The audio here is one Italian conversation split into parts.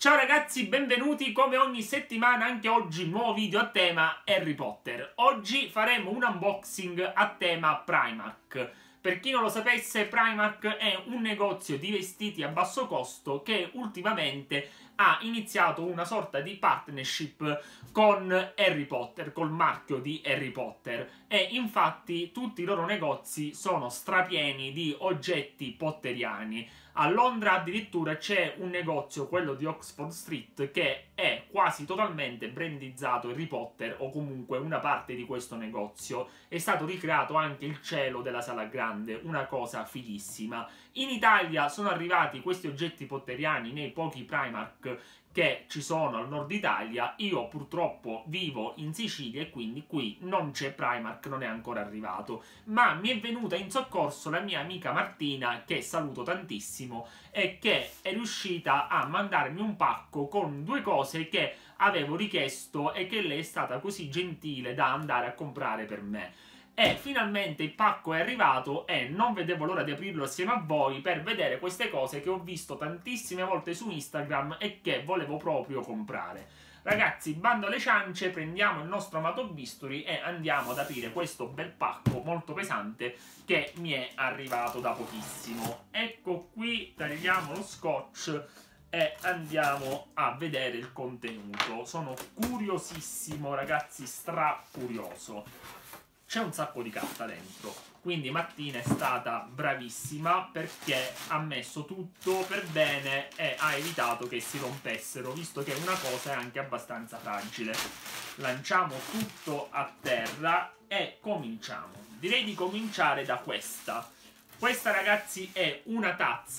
Ciao ragazzi, benvenuti come ogni settimana, anche oggi nuovo video a tema Harry Potter. Oggi faremo un unboxing a tema Primark. Per chi non lo sapesse, Primark è un negozio di vestiti a basso costo che ultimamente ha iniziato una sorta di partnership con Harry Potter, col marchio di Harry Potter. E infatti tutti i loro negozi sono strapieni di oggetti potteriani. A Londra addirittura c'è un negozio, quello di Oxford Street, che è quasi totalmente brandizzato Harry Potter, o comunque una parte di questo negozio. È stato ricreato anche il cielo della sala grande, una cosa fighissima. In Italia sono arrivati questi oggetti potteriani nei pochi Primark che ci sono al nord Italia. Io purtroppo vivo in Sicilia e quindi qui non c'è Primark, non è ancora arrivato, ma mi è venuta in soccorso la mia amica Martina, che saluto tantissimo, e che è riuscita a mandarmi un pacco con due cose che avevo richiesto e che lei è stata così gentile da andare a comprare per me. E finalmente il pacco è arrivato e non vedevo l'ora di aprirlo assieme a voi per vedere queste cose che ho visto tantissime volte su Instagram e che volevo proprio comprare. Ragazzi, bando alle ciance, prendiamo il nostro amato bisturi e andiamo ad aprire questo bel pacco molto pesante che mi è arrivato da pochissimo. Ecco qui, tagliamo lo scotch e andiamo a vedere il contenuto. Sono curiosissimo, ragazzi, stra curioso. C'è un sacco di carta dentro, quindi Martina è stata bravissima perché ha messo tutto per bene e ha evitato che si rompessero, visto che una cosa è anche abbastanza fragile. Lanciamo tutto a terra e cominciamo. Direi di cominciare da questa. Questa, ragazzi, è una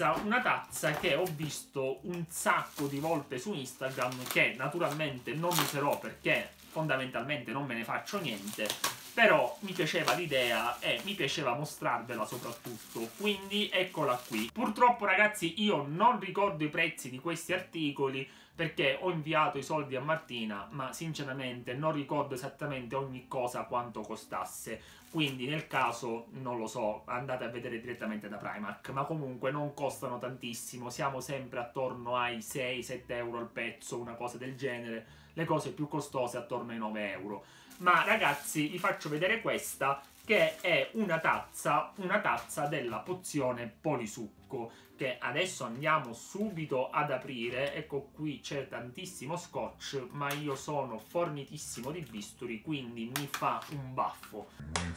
tazza che ho visto un sacco di volte su Instagram, che naturalmente non userò perché fondamentalmente non me ne faccio niente, però mi piaceva l'idea e mi piaceva mostrarvela soprattutto, quindi eccola qui. Purtroppo, ragazzi, io non ricordo i prezzi di questi articoli perché ho inviato i soldi a Martina, ma sinceramente non ricordo esattamente ogni cosa quanto costasse, quindi nel caso non lo so, andate a vedere direttamente da Primark, ma comunque non costano tantissimo, siamo sempre attorno ai 6-7 euro al pezzo, una cosa del genere, le cose più costose attorno ai 9 euro. Ma ragazzi, vi faccio vedere questa, che è una tazza della pozione Polisucco, che adesso andiamo subito ad aprire. Ecco, qui c'è tantissimo scotch, ma io sono fornitissimo di bisturi, quindi mi fa un baffo.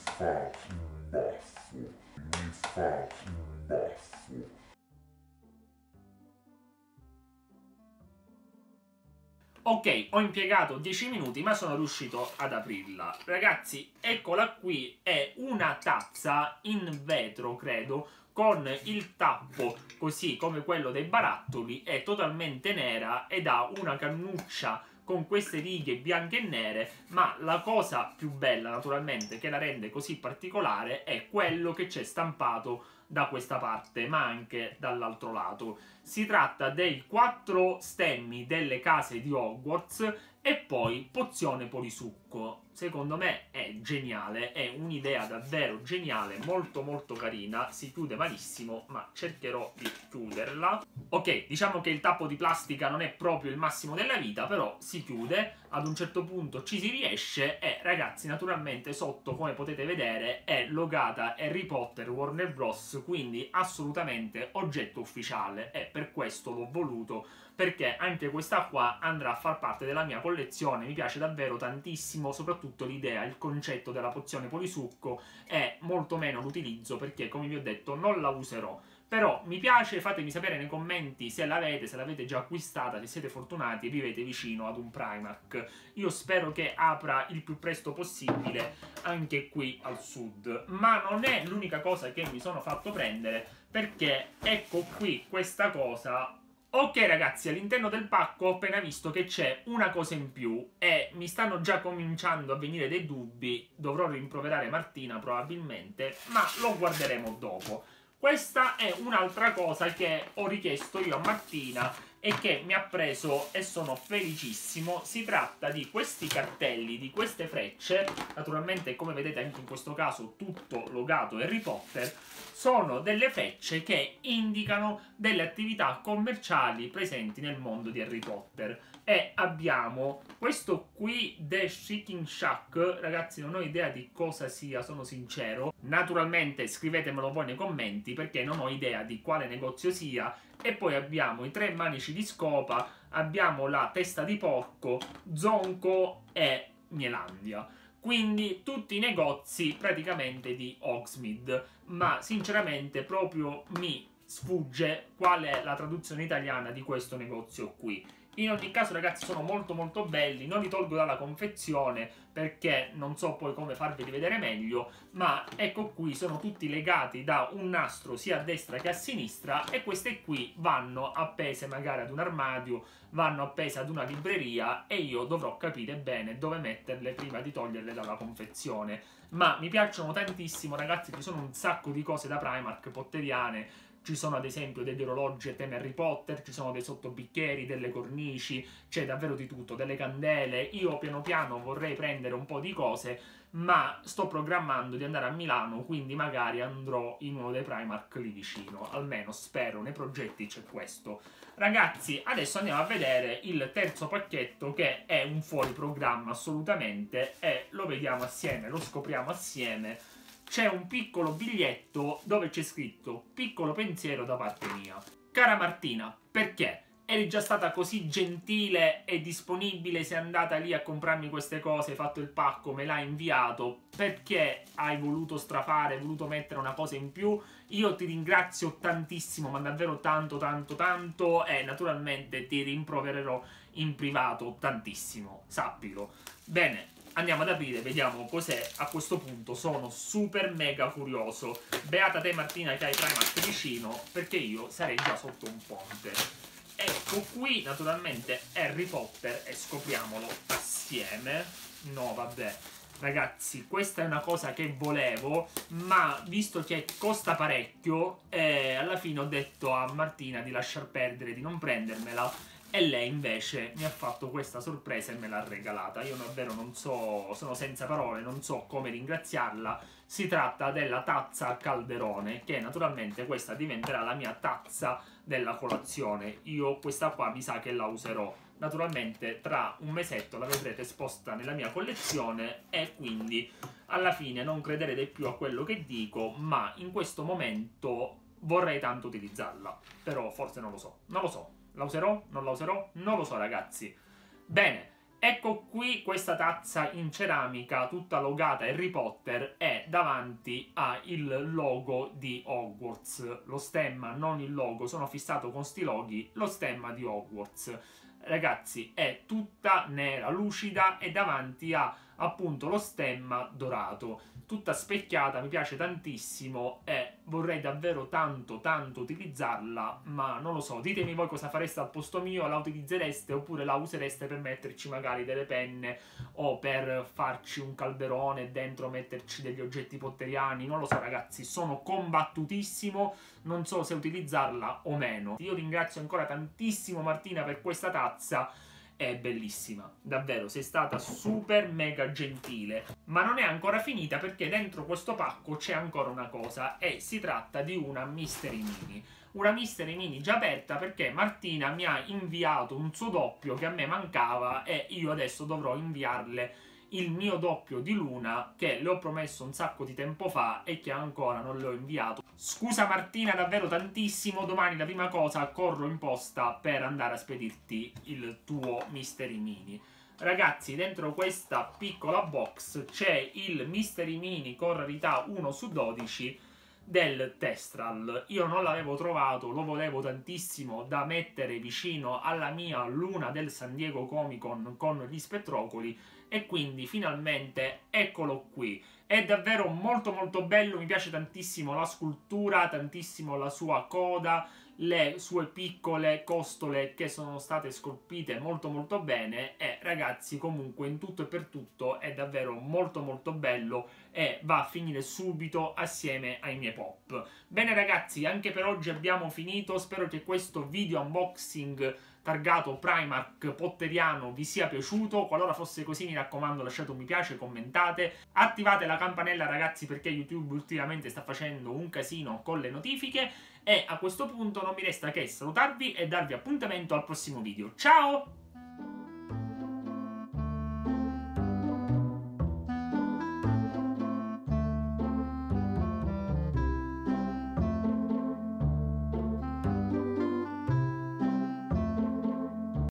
Ok, ho impiegato 10 minuti ma sono riuscito ad aprirla. Ragazzi, eccola qui, è una tazza in vetro, credo, con il tappo così come quello dei barattoli, è totalmente nera ed ha una cannuccia con queste righe bianche e nere, ma la cosa più bella naturalmente che la rende così particolare è quello che c'è stampato da questa parte, ma anche dall'altro lato. Si tratta dei 4 stemmi delle case di Hogwarts e poi pozione Polisucco. Secondo me è geniale, è un'idea davvero geniale, molto molto carina, si chiude malissimo, ma cercherò di chiuderla. Ok, diciamo che il tappo di plastica non è proprio il massimo della vita, però si chiude, ad un certo punto ci si riesce e ragazzi, naturalmente sotto, come potete vedere, è logata Harry Potter Warner Bros, quindi assolutamente oggetto ufficiale e per questo l'ho voluto, perché anche questa qua andrà a far parte della mia collezione. Mi piace davvero tantissimo, soprattutto l'idea, il concetto della pozione Polisucco, e molto meno l'utilizzo perché, come vi ho detto, non la userò. Però mi piace, fatemi sapere nei commenti se l'avete già acquistata, se siete fortunati e vivete vicino ad un Primark. Io spero che apra il più presto possibile anche qui al sud. Ma non è l'unica cosa che mi sono fatto prendere, perché ecco qui questa cosa. Ok ragazzi, all'interno del pacco ho appena visto che c'è una cosa in più e mi stanno già cominciando a venire dei dubbi, dovrò rimproverare Martina probabilmente, ma lo guarderemo dopo. Questa è un'altra cosa che ho richiesto io a Martina e che mi ha preso e sono felicissimo. Si tratta di questi cartelli, di queste frecce, naturalmente come vedete anche in questo caso tutto logato Harry Potter. Sono delle frecce che indicano delle attività commerciali presenti nel mondo di Harry Potter. E abbiamo questo qui, The Shaking Shack. Ragazzi, non ho idea di cosa sia, sono sincero. Naturalmente scrivetemelo voi nei commenti, perché non ho idea di quale negozio sia. E poi abbiamo i 3 manici di scopa, abbiamo la testa di porco, Zonco e Mielandia. Quindi tutti i negozi praticamente di Hogsmeade, ma sinceramente proprio mi sfugge qual è la traduzione italiana di questo negozio qui. In ogni caso, ragazzi, sono molto molto belli, non li tolgo dalla confezione perché non so poi come farveli vedere meglio, ma ecco qui, sono tutti legati da un nastro sia a destra che a sinistra, e queste qui vanno appese magari ad un armadio, vanno appese ad una libreria, e io dovrò capire bene dove metterle prima di toglierle dalla confezione. Ma mi piacciono tantissimo, ragazzi, ci sono un sacco di cose da Primark potteriane. Ci sono ad esempio degli orologi a tema Harry Potter, ci sono dei sottobicchieri, delle cornici, c'è davvero di tutto, delle candele. Io piano piano vorrei prendere un po' di cose, ma sto programmando di andare a Milano, quindi magari andrò in uno dei Primark lì vicino, almeno spero, nei progetti c'è questo. Ragazzi, adesso andiamo a vedere il terzo pacchetto, che è un fuori programma assolutamente, e lo vediamo assieme, lo scopriamo assieme. C'è un piccolo biglietto dove c'è scritto: piccolo pensiero da parte mia. Cara Martina, perché? Eri già stata così gentile e disponibile, sei andata lì a comprarmi queste cose, hai fatto il pacco, me l'hai inviato, perché hai voluto strafare, hai voluto mettere una cosa in più? Io ti ringrazio tantissimo, ma davvero tanto tanto tanto, e naturalmente ti rimprovererò in privato tantissimo, sappilo. Bene, andiamo ad aprire, vediamo cos'è a questo punto. Sono super mega curioso. Beata te Martina che hai Primark vicino, perché io sarei già sotto un ponte. Ecco qui naturalmente Harry Potter, e scopriamolo assieme. No vabbè, ragazzi, questa è una cosa che volevo, ma visto che costa parecchio, alla fine ho detto a Martina di lasciar perdere, di non prendermela. E lei invece mi ha fatto questa sorpresa e me l'ha regalata. Io davvero non so, sono senza parole, non so come ringraziarla. Si tratta della tazza a calderone, che naturalmente questa diventerà la mia tazza della colazione. Io questa qua mi sa che la userò. Naturalmente tra un mesetto la vedrete esposta nella mia collezione, e quindi alla fine non crederete più a quello che dico, ma in questo momento vorrei tanto utilizzarla. Però forse non lo so, non lo so. La userò? Non la userò? Non lo so, ragazzi. Bene, ecco qui questa tazza in ceramica tutta logata Harry Potter, e davanti ha il logo di Hogwarts. Lo stemma, non il logo, sono fissato con sti loghi, lo stemma di Hogwarts. Ragazzi, è tutta nera, lucida, e davanti ha appunto lo stemma dorato. Tutta specchiata, mi piace tantissimo e vorrei davvero tanto tanto utilizzarla, ma non lo so, ditemi voi cosa fareste al posto mio. La utilizzereste oppure la usereste per metterci magari delle penne o per farci un calderone dentro, metterci degli oggetti potteriani? Non lo so, ragazzi, sono combattutissimo, non so se utilizzarla o meno. Io ringrazio ancora tantissimo Martina per questa tazza. È bellissima, davvero, sei stata super mega gentile. Ma non è ancora finita, perché dentro questo pacco c'è ancora una cosa, e si tratta di una Mystery Mini. Una Mystery Mini già aperta, perché Martina mi ha inviato un suo doppio che a me mancava, e io adesso dovrò inviarle il mio doppio di Luna, che le ho promesso un sacco di tempo fa e che ancora non le ho inviato. Scusa Martina davvero tantissimo, domani la prima cosa corro in posta per andare a spedirti il tuo Mystery Mini. Ragazzi, dentro questa piccola box c'è il Mystery Mini con rarità 1/12 del Testral. Io non l'avevo trovato, lo volevo tantissimo da mettere vicino alla mia Luna del San Diego Comic Con con gli spettrocoli, e quindi finalmente eccolo qui. È davvero molto molto bello, mi piace tantissimo la scultura, tantissimo la sua coda, le sue piccole costole che sono state scolpite molto molto bene, e ragazzi comunque in tutto e per tutto è davvero molto molto bello e va a finire subito assieme ai miei pop. Bene ragazzi, anche per oggi abbiamo finito, spero che questo video unboxing targato Primark potteriano vi sia piaciuto. Qualora fosse così, mi raccomando, lasciate un mi piace, commentate, attivate la campanella ragazzi, perché YouTube ultimamente sta facendo un casino con le notifiche, e a questo punto non mi resta che salutarvi e darvi appuntamento al prossimo video. Ciao!